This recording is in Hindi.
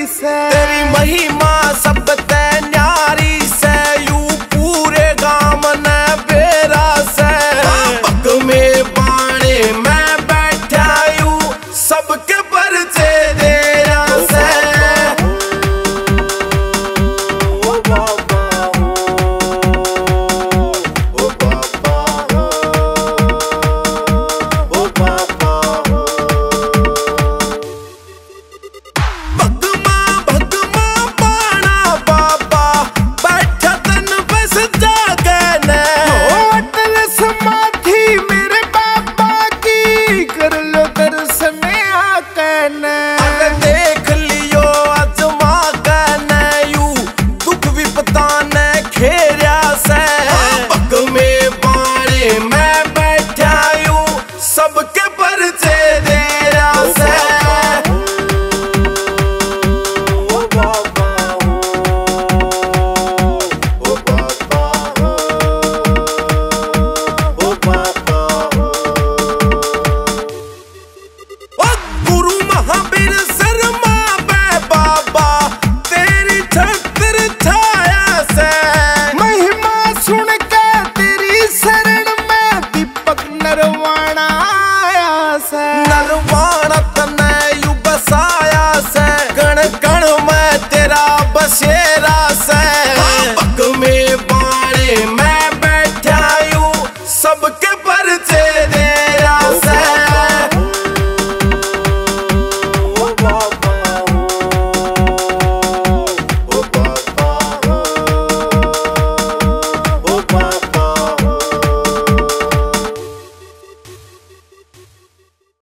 से। तेरी महिमा सब ते न्यारी से, यू पूरे गाम ने बेरा से। पग में बाणे मैं बैठा यू सबके परचे देरा से। देख लियो अजमा कने यू दुख विपता ने घेरा से। पग में बाणे मैं बैठा यू सबके परचे देरा से। गुरु महावीर